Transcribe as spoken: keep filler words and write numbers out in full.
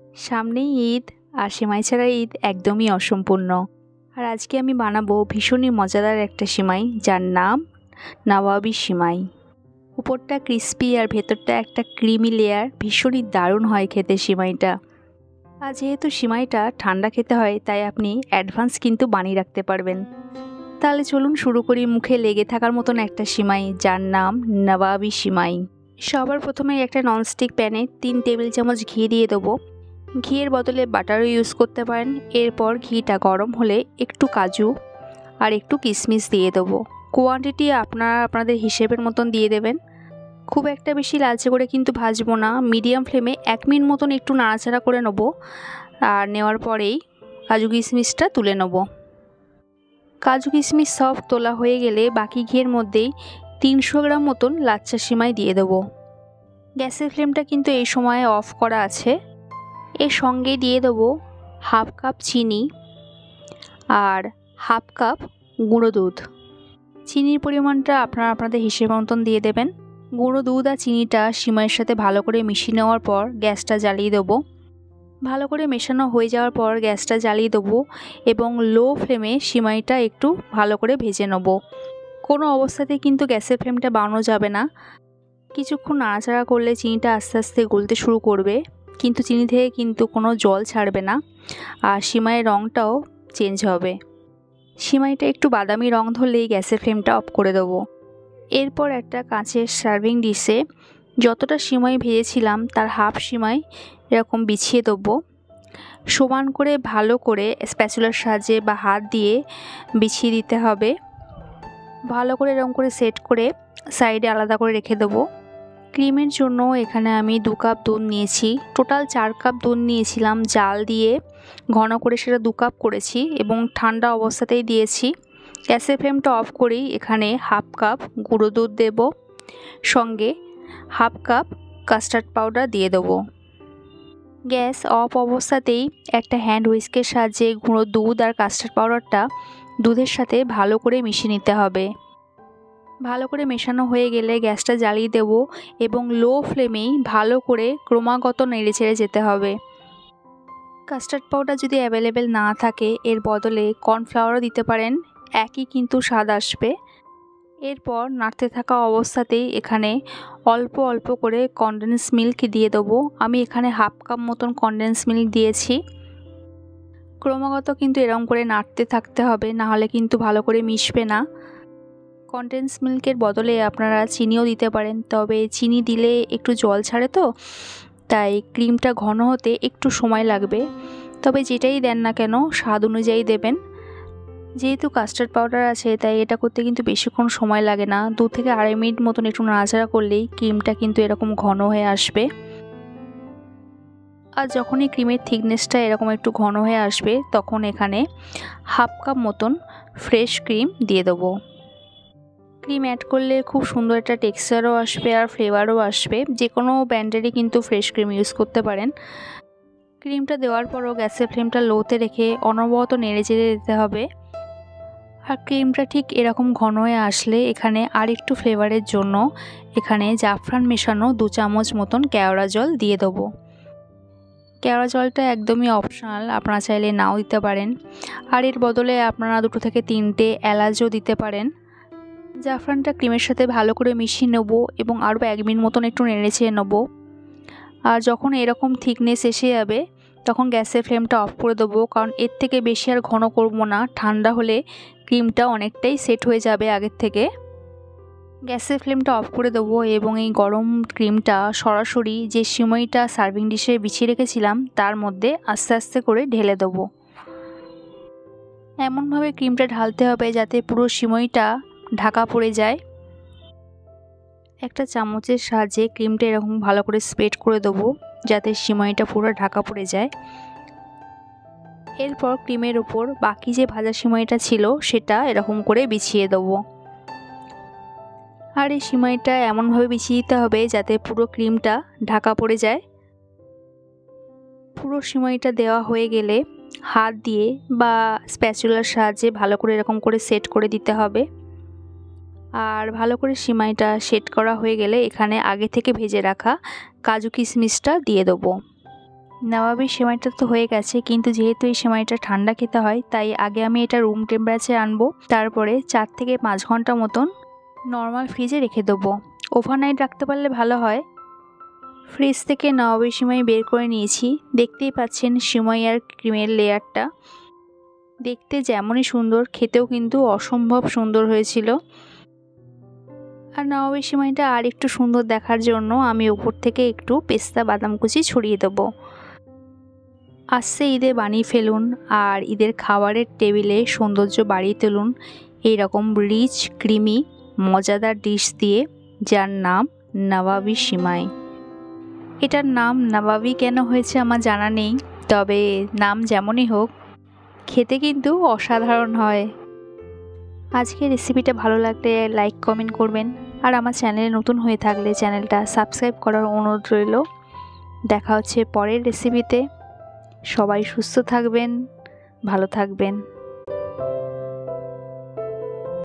সামনেই ঈদ, আর সেমাই ছাড়া ঈদ একদমই অসম্পূর্ণ। আর আজকে আমি বানাবো ভীষণই মজাদার একটা সেমাই, যার নাম নবাবী সেমাই। উপরটা ক্রিস্পি আর ভেতরটা একটা ক্রিমি লেয়ার, ভীষণই দারুণ হয় খেতে সেমাইটা। আর যেহেতু সেমাইটা ঠান্ডা খেতে হয়, তাই আপনি অ্যাডভান্স কিন্তু বানিয়ে রাখতে পারবেন। তাহলে চলুন শুরু করি মুখে লেগে থাকার মতন একটা সেমাই, যার নাম নবাবী সেমাই। সবার প্রথমে একটা ননস্টিক প্যানে তিন টেবিল চামচ ঘি দিয়ে দেবো। ঘিয়ের বদলে বাটারও ইউজ করতে পারেন। এরপর ঘিটা গরম হলে একটু কাজু আর একটু কিশমিশ দিয়ে দেবো। কোয়ান্টিটি আপনারা আপনাদের হিসেবের মতন দিয়ে দেবেন। খুব একটা বেশি লালচে করে কিন্তু ভাজবো না, মিডিয়াম ফ্লেমে এক মিনিট মতন একটু নাড়াচাড়া করে নেবো। আর নেওয়ার পরেই কাজু কিশমিশটা তুলে নেব। কাজু কিশমিশ সব তোলা হয়ে গেলে বাকি ঘিয়ের মধ্যেই তিনশো গ্রাম মতন লাচ্চা সেমাই দিয়ে দেবো। গ্যাসের ফ্লেমটা কিন্তু এই সময় অফ করা আছে। এর সঙ্গে দিয়ে দেবো হাফ কাপ চিনি আর হাফ কাপ গুঁড়ো দুধ। চিনির পরিমাণটা আপনারা আপনাদের হিসেব মতন দিয়ে দেবেন। গুঁড়ো দুধ আর চিনিটা সেমাইয়ের সাথে ভালো করে মিশিয়ে নেওয়ার পর গ্যাসটা জ্বালিয়ে দেবো। ভালো করে মেশানো হয়ে যাওয়ার পর গ্যাসটা জ্বালিয়ে দেবো এবং লো ফ্লেমে সেমাইটা একটু ভালো করে ভেজে নেব। কোনো অবস্থাতেই কিন্তু গ্যাসের ফ্লেমটা বাড়ানো যাবে না। কিছুক্ষণ নাড়াচাড়া করলে চিনিটা আস্তে আস্তে গলতে শুরু করবে, কিন্তু চিনি থেকে কিন্তু কোনো জল ছাড়বে না, আর সেমাইয়ের রঙটাও চেঞ্জ হবে। সেমাইটা একটু বাদামি রং ধরলেই গ্যাসের ফ্লেমটা অফ করে দেবো। এরপর একটা কাঁচের সার্ভিং ডিশে যতটা সেমাই ভেজেছিলাম তার হাফ সেমাই এরকম বিছিয়ে দেবো। সমান করে ভালো করে স্প্যাচুলার সাহায্যে বা হাত দিয়ে বিছিয়ে দিতে হবে। ভালো করে এরকম করে সেট করে সাইডে আলাদা করে রেখে দেবো। ক্রিমের জন্য এখানে আমি দু কাপ দুধ নিয়েছি। টোটাল চার কাপ দুধ নিয়েছিলাম, জাল দিয়ে ঘন করে সেটা দু কাপ করেছি এবং ঠান্ডা অবস্থাতেই দিয়েছি। গ্যাসের ফ্লেমটা অফ করেই এখানে হাফ কাপ গুঁড়ো দুধ দেব, সঙ্গে হাফ কাপ কাস্টার্ড পাউডার দিয়ে দেবো। গ্যাস অফ অবস্থাতেই একটা হ্যান্ড হুইস্কের সাহায্যে গুঁড়ো দুধ আর কাস্টার্ড পাউডারটা দুধের সাথে ভালো করে মিশিয়ে নিতে হবে। ভালো করে মেশানো হয়ে গেলে গ্যাসটা জ্বালিয়ে দেব এবং লো ফ্লেমেই ভালো করে ক্রমাগত নেড়ে চেড়ে যেতে হবে। কাস্টার্ড পাউডার যদি অ্যাভেলেবেল না থাকে এর বদলে কর্নফ্লাওয়ারও দিতে পারেন, একই কিন্তু স্বাদ আসবে। এরপর নাড়তে থাকা অবস্থাতেই এখানে অল্প অল্প করে কনডেন্স মিল্ক দিয়ে দেবো। আমি এখানে হাফ কাপ মতন কনডেন্স মিল্ক দিয়েছি। ক্রমাগত কিন্তু এরকম করে নাড়তে থাকতে হবে, নাহলে কিন্তু ভালো করে মিশবে না। কনডেন্স মিল্কের বদলে আপনারা চিনিও দিতে পারেন, তবে চিনি দিলে একটু জল ছাড়ে তো, তাই ক্রিমটা ঘন হতে একটু সময় লাগবে। তবে যেটাই দেন না কেন স্বাদ অনুযায়ী দেবেন। যেহেতু কাস্টার্ড পাউডার আছে তাই এটা করতে কিন্তু বেশিক্ষণ সময় লাগে না। দু থেকে আড়াই মিনিট মতন একটু নাড়াচাড়া করলেই ক্রিমটা কিন্তু এরকম ঘন হয়ে আসবে। আর যখনই ক্রিমের থিকনেসটা এরকম একটু ঘন হয়ে আসবে তখন এখানে হাফ কাপ মতন ফ্রেশ ক্রিম দিয়ে দেবো। ক্রিম অ্যাড করলে খুব সুন্দর একটা টেক্সচারও আসবে আর ফ্লেভারও আসবে। যে কোনো ব্র্যান্ডেরই কিন্তু ফ্রেশ ক্রিম ইউজ করতে পারেন। ক্রিমটা দেওয়ার পরও গ্যাসের ফ্লেমটা লোতে রেখে অনবরত নেড়ে চেড়ে দিতে হবে। আর ক্রিমটা ঠিক এরকম ঘন হয়ে আসলে এখানে আর একটু ফ্লেভারের জন্য এখানে জাফরান মেশানো দু চামচ মতন কেওড়া জল দিয়ে দেবো। কেওড়া জলটা একদমই অপশনাল, আপনারা চাইলে নাও দিতে পারেন। আর এর বদলে আপনারা দুটো থেকে তিনটে এলাচও দিতে পারেন। জাফরানটা ক্রিমের সাথে ভালো করে মিশিয়ে নেব এবং আরও এক মিনিট মতন একটু নেড়ে চেড়ে নেব। আর যখন এরকম থিকনেস এসে যাবে তখন গ্যাসের ফ্লেমটা অফ করে দেবো, কারণ এর থেকে বেশি আর ঘন করব না। ঠান্ডা হলে ক্রিমটা অনেকটাই সেট হয়ে যাবে আগের থেকে। গ্যাসের ফ্লেমটা অফ করে দেবো এবং এই গরম ক্রিমটা সরাসরি যে সেমাইটা সার্ভিং ডিশে বিছিয়ে রেখেছিলাম তার মধ্যে আস্তে আস্তে করে ঢেলে দেবো। এমনভাবে ক্রিমটা ঢালতে হবে যাতে পুরো সেমাইটা ঢাকা পড়ে যায়। একটা চামচের সাহায্যে ক্রিমটা এরকম ভালো করে স্প্রেড করে দেবো যাতে সেমাইটা পুরো ঢাকা পড়ে যায়। এরপর ক্রিমের উপর বাকি যে ভাজা সেমাইটা ছিল সেটা এরকম করে বিছিয়ে দেবো। আর এই সেমাইটা এমনভাবে বিছিয়ে দিতে হবে যাতে পুরো ক্রিমটা ঢাকা পড়ে যায়। পুরো সেমাইটা দেওয়া হয়ে গেলে হাত দিয়ে বা স্প্যাচুলার সাহায্যে ভালো করে এরকম করে সেট করে দিতে হবে। আর ভালো করে সেমাইটা সেট করা হয়ে গেলে এখানে আগে থেকে ভেজে রাখা কাজু কিশমিশটা দিয়ে দেবো। নবাবী সেমাইটা তো হয়ে গেছে, কিন্তু যেহেতু এই সেমাইটা ঠান্ডা খেতে হয় তাই আগে আমি এটা রুম টেম্পারেচারে আনবো, তারপরে চার থেকে পাঁচ ঘন্টা মতন নর্মাল ফ্রিজে রেখে দেবো। ওভারনাইট রাখতে পারলে ভালো হয়। ফ্রিজ থেকে নবাবী সিমাই বের করে নিয়েছি। দেখতেই পাচ্ছেন সিমাই আর ক্রিমের লেয়ারটা দেখতে যেমনই সুন্দর, খেতেও কিন্তু অসম্ভব সুন্দর হয়েছিল। আর নবাবী সিমাইটা আর একটু সুন্দর দেখার জন্য আমি উপর থেকে একটু পেস্তা বাদাম কুচি ছড়িয়ে দেবো। আসছে ঈদে বানিয়ে ফেলুন আর ঈদের খাবারের টেবিলে সৌন্দর্য বাড়িয়ে তুলুন এইরকম রিচ ক্রিমি মজাদার ডিশ দিয়ে, যার নাম নবাবী সিমাই। এটার নাম নবাবী কেন হয়েছে আমার জানা নেই, তবে নাম যেমনই হোক খেতে কিন্তু অসাধারণ হয়। আজকের রেসিপিটা ভালো লাগলে লাইক কমেন্ট করবেন, আর আমার চ্যানেলে নতুন হয়ে থাকলে চ্যানেলটা সাবস্ক্রাইব করার অনুরোধ রইল। দেখা হচ্ছে পরের রেসিপিতে। সবাই সুস্থ থাকবেন, ভালো থাকবেন।